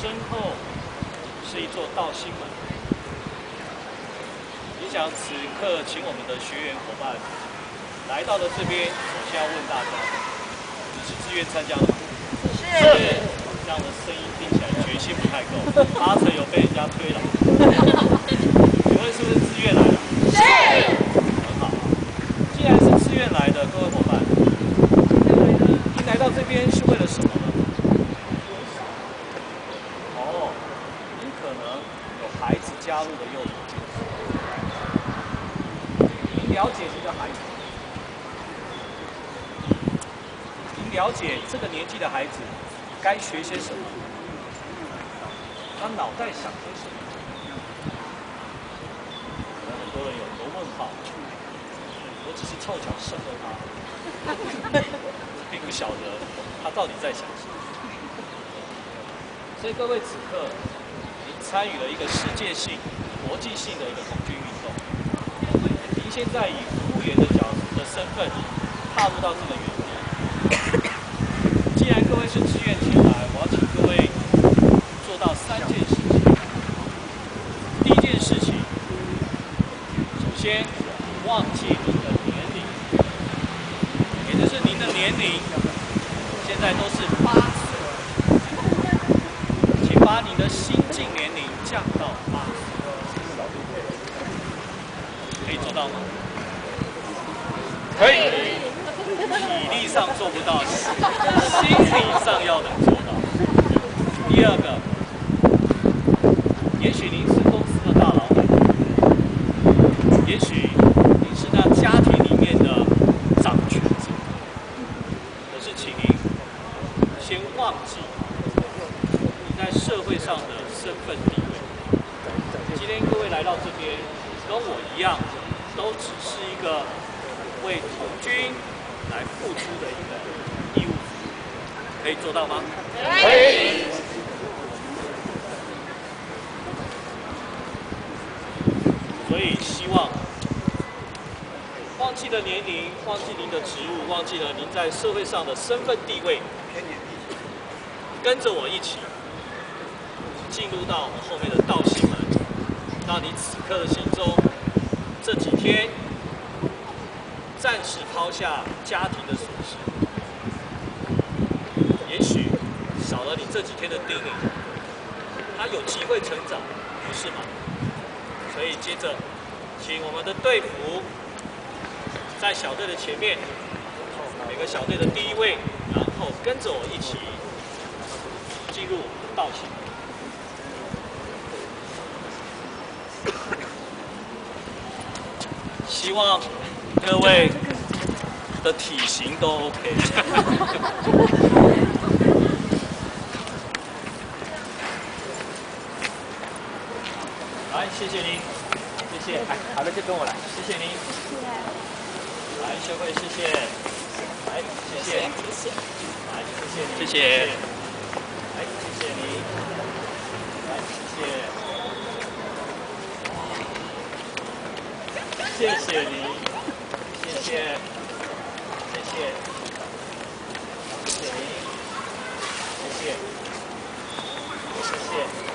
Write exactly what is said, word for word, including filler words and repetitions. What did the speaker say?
身后是一座道心门。也想此刻请我们的学员伙伴来到了这边，首先要问大家：你是自愿参加的吗？是。这样的声音听起来决心不太够，八成有被人家推来。请问是不是自愿来的？是。很好。既然是自愿来的，各位伙伴，您来到这边是为了什么呢？哦，您可能有孩子加入的幼儿园。您了解您的孩子？您了解这个年纪的孩子该学些什么？他脑袋想些什么？可能很多人有很多问号。我只是凑巧生了他，并不晓得他到底在想什么。所以各位此刻，您参与了一个世界性、国际性的一个童军运动。您现在以服务员的角的身份踏入到这个园地。既然各位是自愿前来，我要请各位做到三件事情。第一件事情，首先忘记您的年龄，也就是您的年龄现在都是八岁，请把你的心境年龄降到八岁，可以做到吗？可以。体力上做不到，心理上要能做到。第二个，也许您是公司的大老板，也许您是那家庭里面的掌权者，可是请您先忘记你在社会上的身份地位。今天各位来到这边，跟我一样，都只是一个为童军来付出的一个义务，可以做到吗？可以。所以希望忘记了年龄，忘记您的职务，忘记了您在社会上的身份地位，跟着我一起进入到我们后面的道心门，让你此刻的心中这几天暂时抛下家庭的琐事，也许少了你这几天的叮咛，他有机会成长，不是吗？所以接着，请我们的队服在小队的前面，每个小队的第一位，然后跟着我一起进入道心。希望各位的体型都 OK。来，谢谢您，谢谢。哎，好了，就跟我来，谢谢您。来，学会，谢谢。来，谢谢，谢谢。来，谢谢您，谢谢。来，谢谢您。来，谢谢。谢谢您，谢谢，谢谢，谢谢您，谢谢，谢谢。